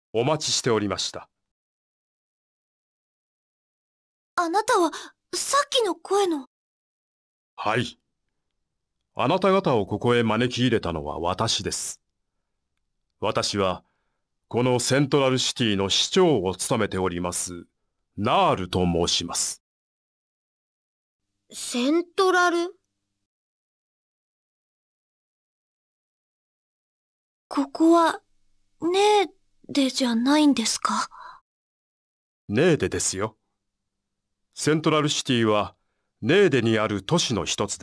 お待ちしておりました。 あなたは、さっきの声の。 はい。あなた方をここへ招き入れたのは私です。私は、このセントラルシティの市長を務めております、ナールと申します。 セントラル？ここは、ネーデじゃないんですか？ ネーデですよ。セントラルシティは、ネーデにある都市の一つです。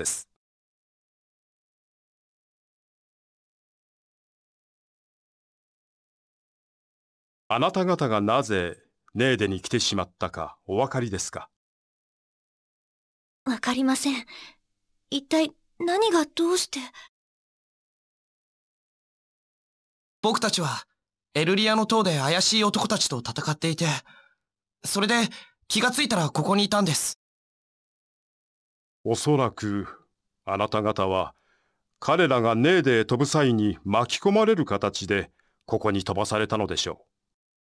あなた方がなぜネーデに来てしまったかお分かりですか？ わかりません。一体何がどうして。 僕たちはエルリアの塔で怪しい男たちと戦っていて、それで気がついたらここにいたんです。 おそらくあなた方は彼らがネーデへ飛ぶ際に巻き込まれる形でここに飛ばされたのでしょう。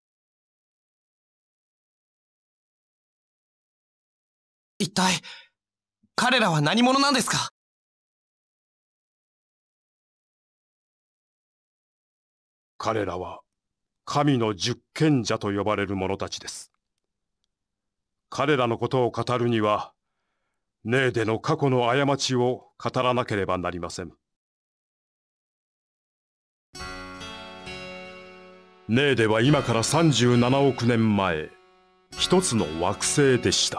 一体彼らは何者なんですか？ 彼らは神の十賢者と呼ばれる者たちです。彼らのことを語るにはネーデの過去の過ちを語らなければなりません。ネーデは今から37億年前、一つの惑星でした。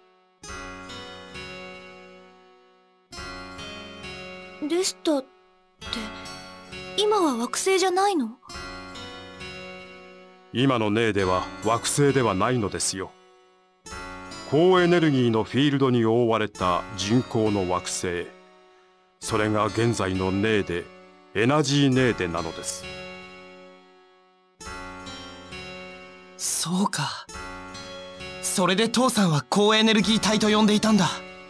でしたって、今は惑星じゃないの？ 今のネーデは惑星ではないのですよ。高エネルギーのフィールドに覆われた人工の惑星。それが現在のネーデ、エナジーネーデなのです。 そうか。それで父さんは高エネルギー体と呼んでいたんだ。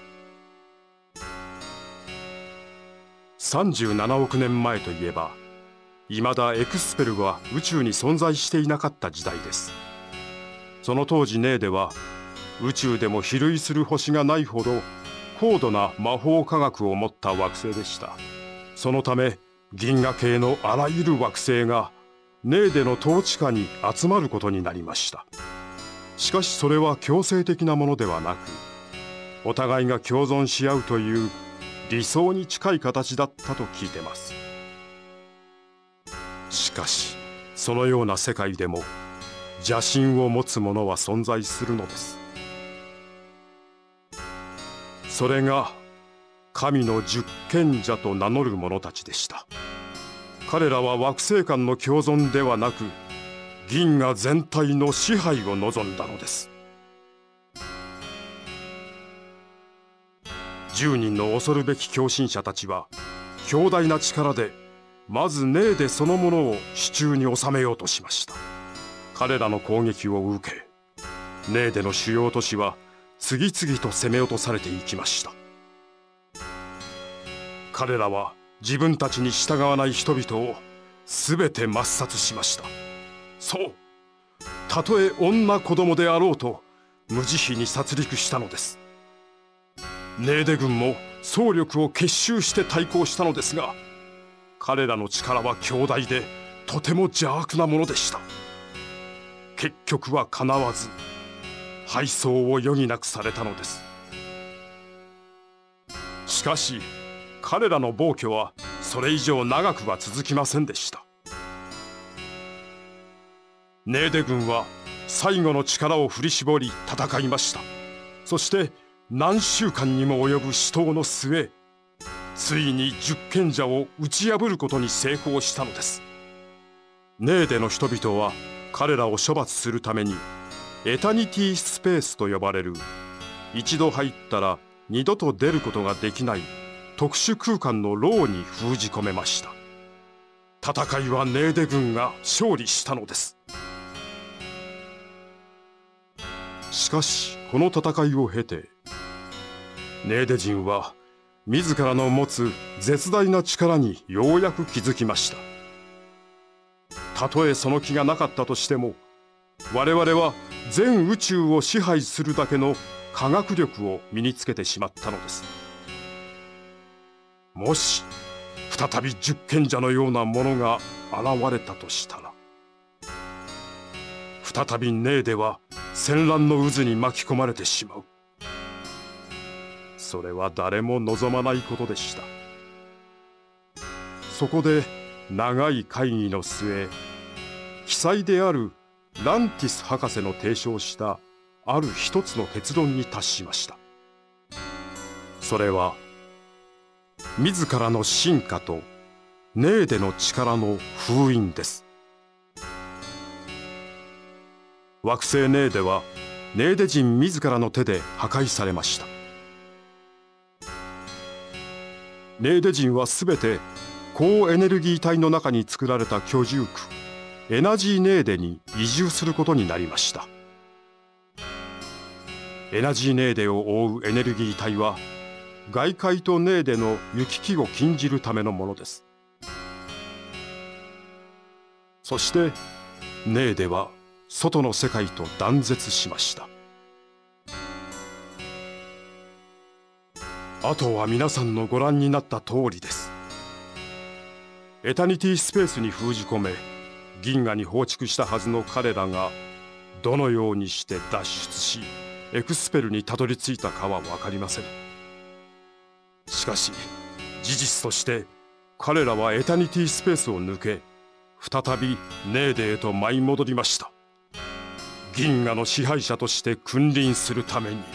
37億年前といえば、未だエクスペルは宇宙に存在していなかった時代です。その当時ネーデは宇宙でも比類する星がないほど高度な魔法科学を持った惑星でした。そのため銀河系のあらゆる惑星がネーデの統治下に集まることになりました。しかしそれは強制的なものではなく、お互いが共存し合うという理想に近い形だったと聞いてます。しかしそのような世界でも邪心を持つ者は存在するのです。それが神の十賢者と名乗る者たちでした。彼らは惑星間の共存ではなく、銀河全体の支配を望んだのです。10人の恐るべき狂信者たちは強大な力でまずネーデそのものを手中に収めようとしました。彼らの攻撃を受け、ネーデの主要都市は次々と攻め落とされていきました。彼らは自分たちに従わない人々を全て抹殺しました。そう、たとえ女子供であろうと無慈悲に殺戮したのです。ネーデ軍も総力を結集して対抗したのですが、彼らの力は強大でとても邪悪なものでした。結局はかなわず敗走を余儀なくされたのです。しかし彼らの暴挙はそれ以上長くは続きませんでした。ネーデ軍は最後の力を振り絞り戦いました。そして何週間にも及ぶ死闘の末、ついに十賢者を打ち破ることに成功したのです。ネーデの人々は彼らを処罰するためにエタニティスペースと呼ばれる、一度入ったら二度と出ることができない特殊空間の牢に封じ込めました。戦いはネーデ軍が勝利したのです。しかしこの戦いを経て、ネーデ人は自らの持つ絶大な力にようやく気づきました。 たとえその気がなかったとしても、我々は全宇宙を支配するだけの科学力を身につけてしまったのです。もし再び十賢者のようなものが現れたとしたら、再びネーデは戦乱の渦に巻き込まれてしまう。それは誰も望まないことでした。そこで長い会議の末、奇才であるランティス博士の提唱したある一つの結論に達しました。それは自らの進化とネーデの力の封印です。惑星ネーデはネーデ人自らの手で破壊されました。ネーデ人はすべて高エネルギー体の中に作られた居住区エナジーネーデに移住することになりました。エナジーネーデを覆うエネルギー体は外界とネーデの行き来を禁じるためのものです。そしてネーデは外の世界と断絶しました。あとは皆さんのご覧になった通りです。エタニティスペースに封じ込め銀河に放逐したはずの彼らがどのようにして脱出しエクスペルにたどり着いたかは分かりません。しかし事実として彼らはエタニティスペースを抜け再びネーデへと舞い戻りました。銀河の支配者として君臨するために。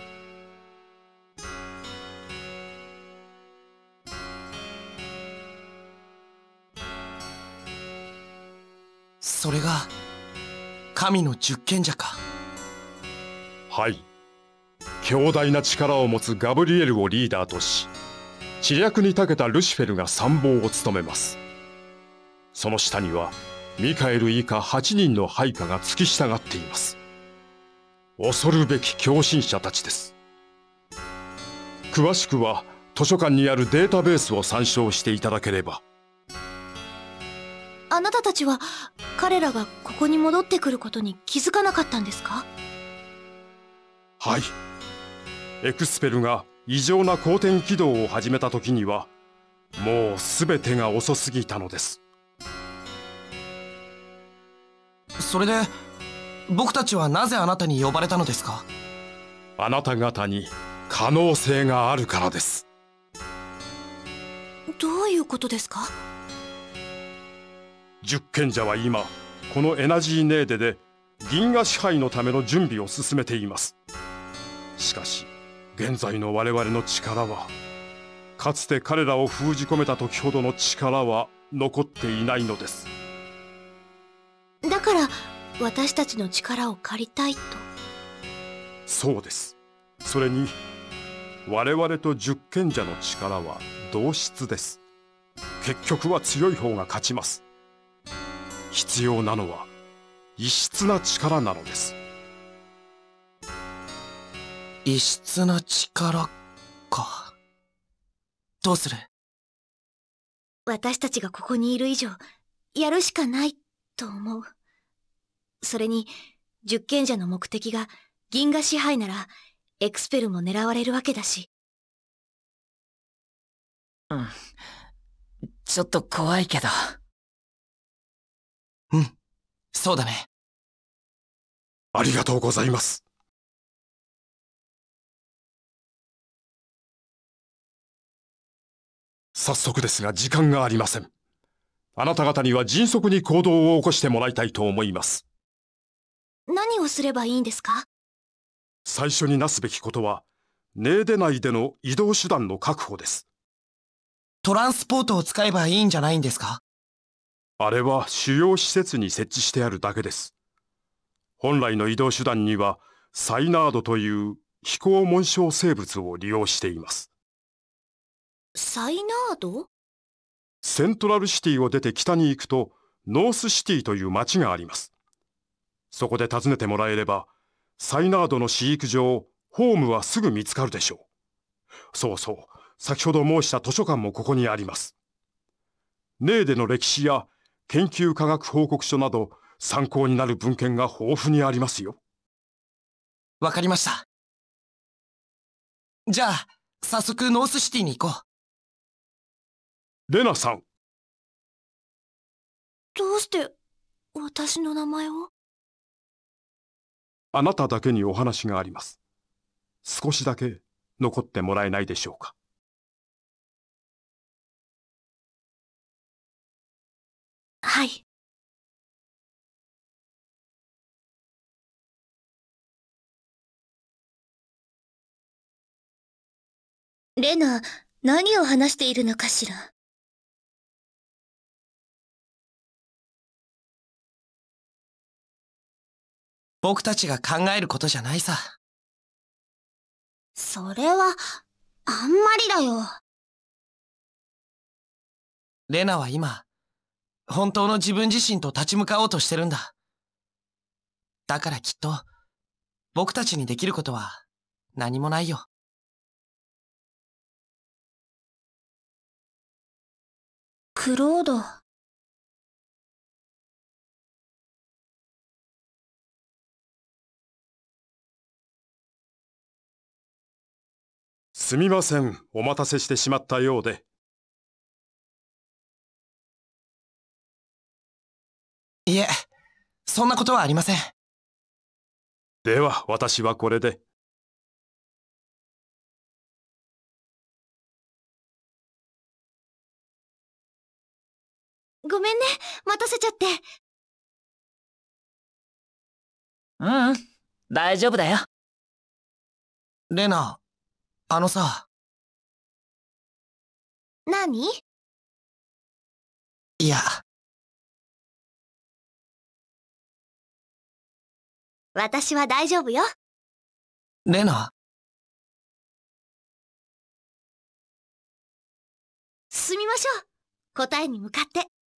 それが神の十賢者か。 はい。強大な力を持つガブリエルをリーダーとし、知略に長けたルシフェルが参謀を務めます。その下にはミカエル以下8人の配下が付き従っています。恐るべき狂信者たちです。詳しくは図書館にあるデータベースを参照していただければ。 あなたたちは彼らがここに戻ってくることに気づかなかったんですか？ はい。エクスペルが異常な公転起動を始めた時にはもう全てが遅すぎたのです。 それで僕たちはなぜあなたに呼ばれたのですか？ あなた方に可能性があるからです。 どういうことですか？ 十賢者は今このエナジーネーデで銀河支配のための準備を進めています。しかし現在の我々の力はかつて彼らを封じ込めた時ほどの力は残っていないのです。 だから私たちの力を借りたいと。 そうです。それに我々と十賢者の力は同質です。結局は強い方が勝ちます。必要なのは異質な力なのです。 異質な力か。どうする？ 私たちがここにいる以上やるしかないと思う。それに十賢者の目的が銀河支配ならエクスペルも狙われるわけだし。 うん。ちょっと怖いけど。 うん、そうだね。 ありがとうございます。早速ですが時間がありません。あなた方には迅速に行動を起こしてもらいたいと思います。 何をすればいいんですか？ 最初になすべきことはネーデ内での移動手段の確保です。 トランスポートを使えばいいんじゃないんですか？ あれは主要施設に設置してあるだけです。本来の移動手段にはサイナードという飛行紋章生物を利用しています。 サイナード？ セントラルシティを出て北に行くとノースシティという町があります。そこで訪ねてもらえればサイナードの飼育場、ホームはすぐ見つかるでしょう。そうそう、先ほど申した図書館もここにあります。ネーデの歴史や研究科学報告書など参考になる文献が豊富にありますよ。 わかりました。じゃあ、早速ノースシティに行こう。レナさん。 どうして私の名前を？ あなただけにお話があります。少しだけ残ってもらえないでしょうか。 はい。レナ、何を話しているのかしら。 僕たちが考えることじゃないさ。 それは、あんまりだよ。 レナは今、本当の自分自身と立ち向かおうとしてるんだ。だからきっと、僕たちにできることは何もないよ。 クロード。 すみません、お待たせしてしまったようで。 いえ、そんなことはありません。 では、私はこれで。 ごめんね、待たせちゃって。 ううん、大丈夫だよ。 レナ、さ。 何？ いや。 私は大丈夫よ。 レナ？ 進みましょう。答えに向かって。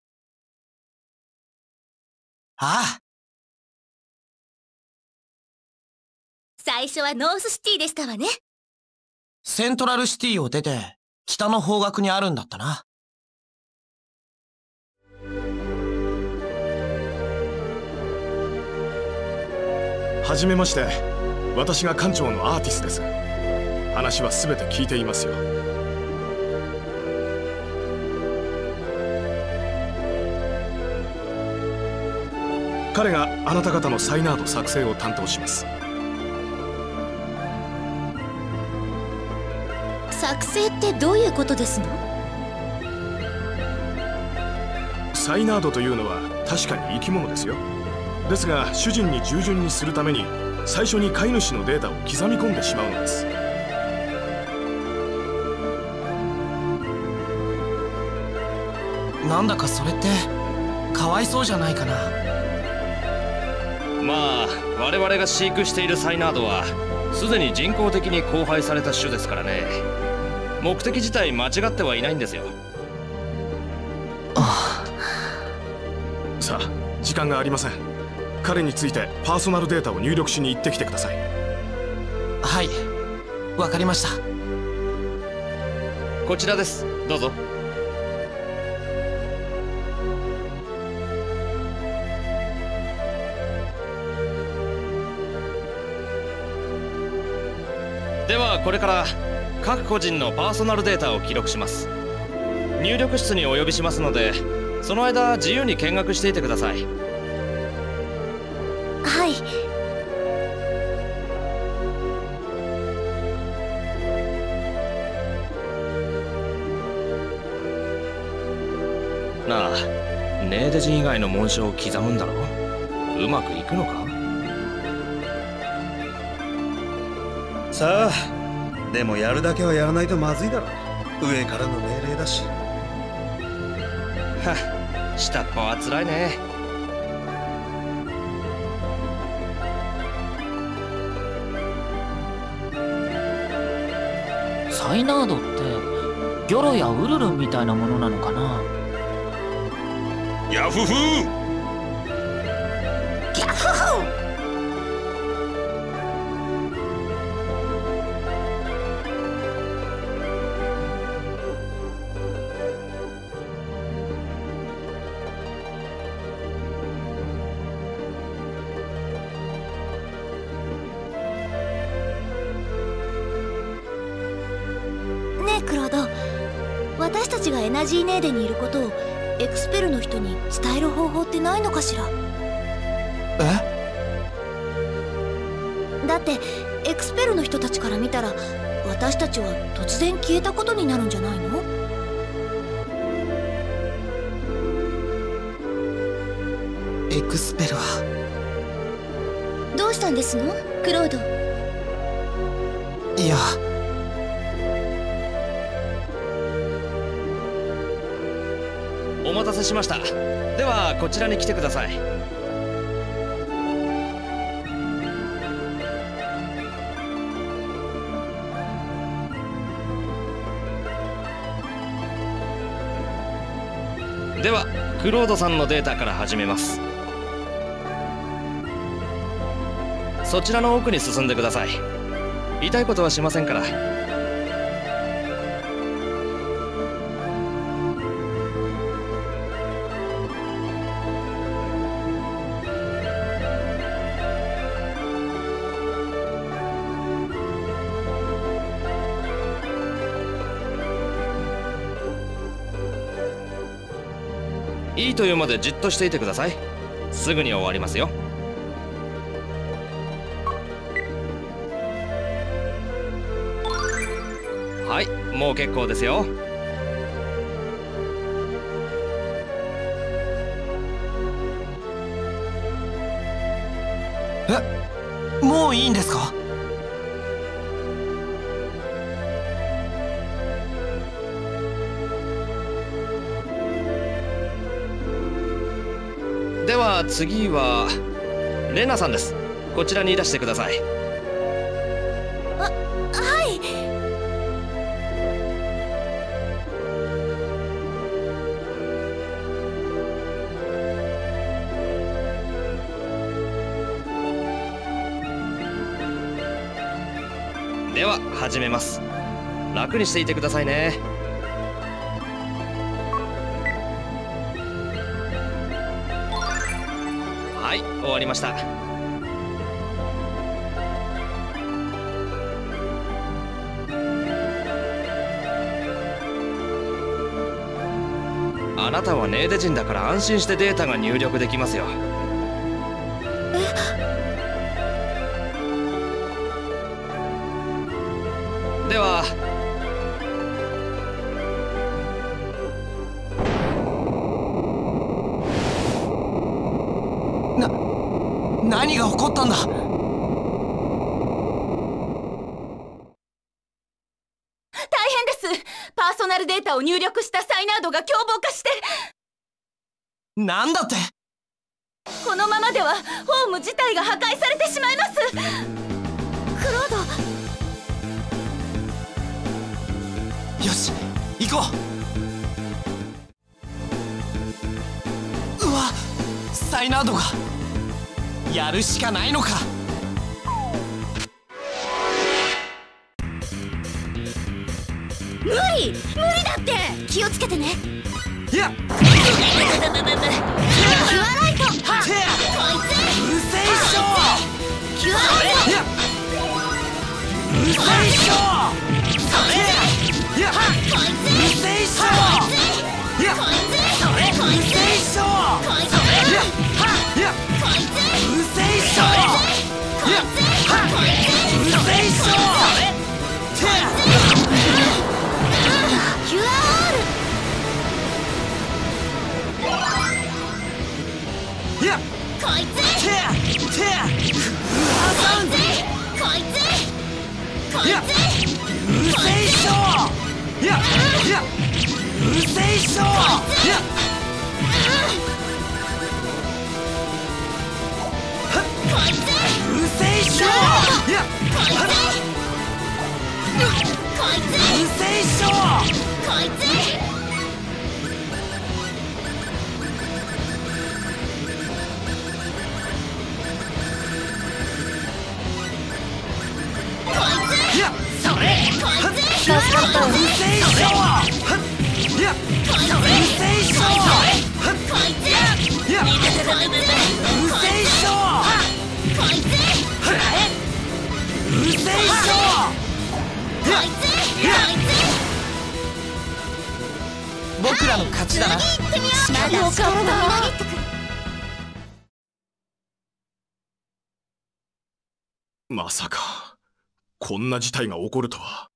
ああ。 最初はノースシティでしたわね。 セントラルシティを出て、北の方角にあるんだったな。 はじめまして。私が館長のアーティスです。話は全て聞いていますよ。彼があなた方のサイナード作成を担当します。 作成ってどういうことですの？ サイナードというのは確かに生き物ですよ。ですが主人に従順にするために最初に飼い主のデータを刻み込んでしまうのです。 なんだかそれってかわいそうじゃないかな。 まあ我々が飼育しているサイナードはすでに人工的に交配された種ですからね。目的自体間違ってはいないんですよ。 さあ、時間がありません。彼についてパーソナルデータを入力しに行ってきてください。 はい、わかりました。 こちらです。どうぞ。ではこれから各個人のパーソナルデータを記録します。入力室にお呼びしますので、その間自由に見学していてください。 はい。 なあ、ネーデ人以外の紋章を刻むんだろう。うまくいくのか？ さあ、でもやるだけはやらないとまずいだろ。上からの命令だし。 はっ、下っ端はつらいね。 サイナードってギョロやウルルンみたいなものなのかな。 ヤフフー。 ギャフフー。 私たちがエナジーネーデにいることをエクスペルの人に伝える方法ってないのかしら。だってエクスペルの人たちから見たら私たちは突然消えたことになるんじゃないの？ エクスペルは。 どうしたんですのクロード？ いや、 お待たせしました。ではこちらに来てください。ではクロードさんのデータから始めます。そちらの奥に進んでください。痛いことはしませんから。いいというまでじっとしていてください。すぐに終わりますよ。はい、もう結構ですよ。 もういいんですか？ では次はレナさんです。こちらにいらしてください。 はい。 では始めます。楽にしていてくださいね。はい、終わりました。あなたはネーデ人だから安心してデータが入力できますよ。では何が起こったんだ？ 大変です。パーソナルデータを入力したサイナードが凶暴化して。 なんだって？ このままではホーム自体が破壊されてしまいます。クロード。 よし、行こう。うわ、サイナードが。やるしかないのか。 無理だって。気をつけてね。 いや、 キュアライト。こいつ。 うせいしょ。 キュアライト。 いや、うせいしょ。いや、うせいしょ。いや、うせいしょ。いや、いや、うせいしょ。いや、うせいしょ。 キュアオール。 いや、 こいつ。 いや、うせいしょ。いや、いや、うせいしょ。いや、うせいしょ。いや、うせいしょ。いや、それ。助かった。うせいしょ。いや、うせいしょ。いや、うせいしょ。うせいしょ。いや、いや、 僕らの勝ちだな。 よかった。 まさかこんな事態が起こるとは。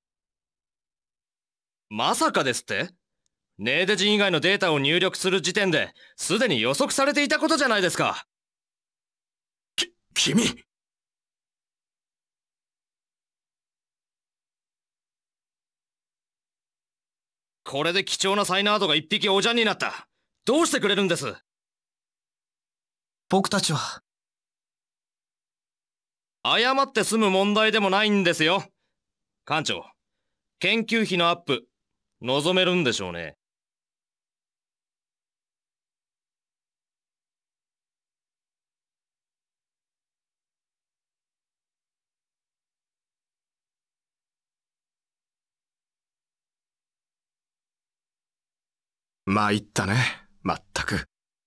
まさかですって？ネーデ人以外のデータを入力する時点ですでに予測されていたことじゃないですか。 君！ これで貴重なサイナードが一匹おじゃんになった。どうしてくれるんです？ 僕たちは謝って済む問題でもないんですよ。艦長、研究費のアップ望めるんでしょうね。 参ったね、まったく。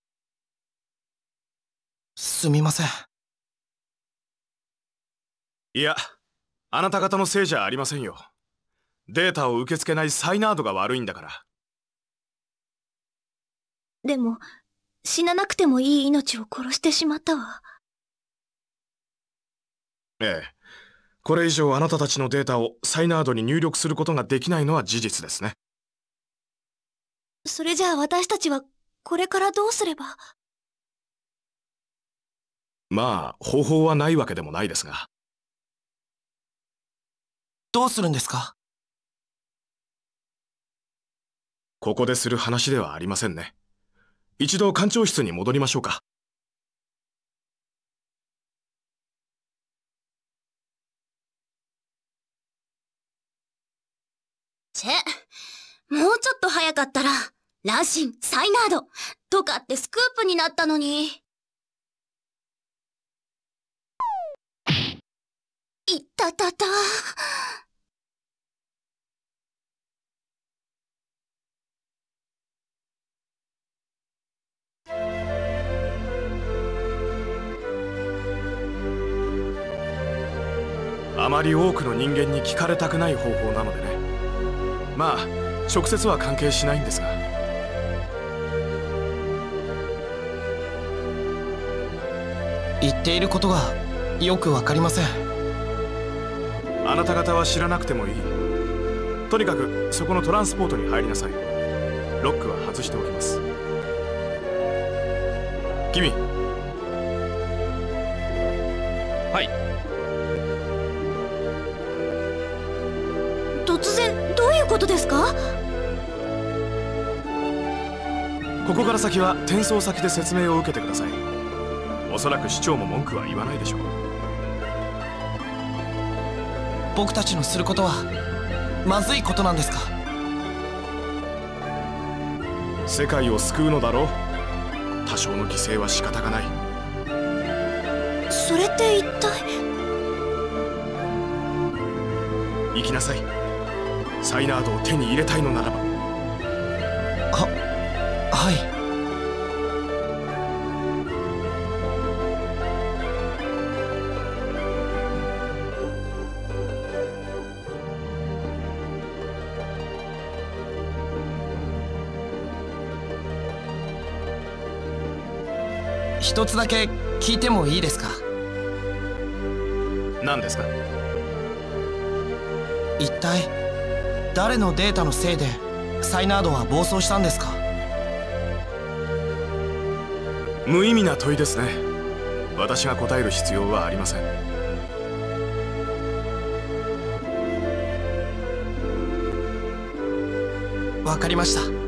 すみません。 いや、あなた方のせいじゃありませんよ。データを受け付けないサイナードが悪いんだから。 でも、死ななくてもいい命を殺してしまったわ。 ええ。これ以上あなたたちのデータをサイナードに入力することができないのは事実ですね。 それじゃあ私たちはこれからどうすれば。 まあ方法はないわけでもないですが。 どうするんですか？ ここでする話ではありませんね。一度艦長室に戻りましょうか。 もうちょっと早かったらラシン、サイナードとかってスクープになったのに。いったたた。 あまり多くの人間に聞かれたくない方法なのでね。まあ直接は関係しないんですが。 言っていることがよくわかりません。 あなた方は知らなくてもいい。とにかくそこのトランスポートに入りなさい。ロックは外しておきます。君。 はい。 突然どういうことですか？ ここから先は転送先で説明を受けてください。おそらく市長も文句は言わないでしょう。 僕たちのすることはまずいことなんですか？ 世界を救うのだろう。多少の犠牲は仕方がない。 それって一体。 行きなさい。サイナードを手に入れたいのならば。 はい。一つだけ聞いてもいいですか？ 何ですか？ 一体誰のデータのせいでサイナードは暴走したんですか？ 無意味な問いですね。私が答える必要はありません。 わかりました。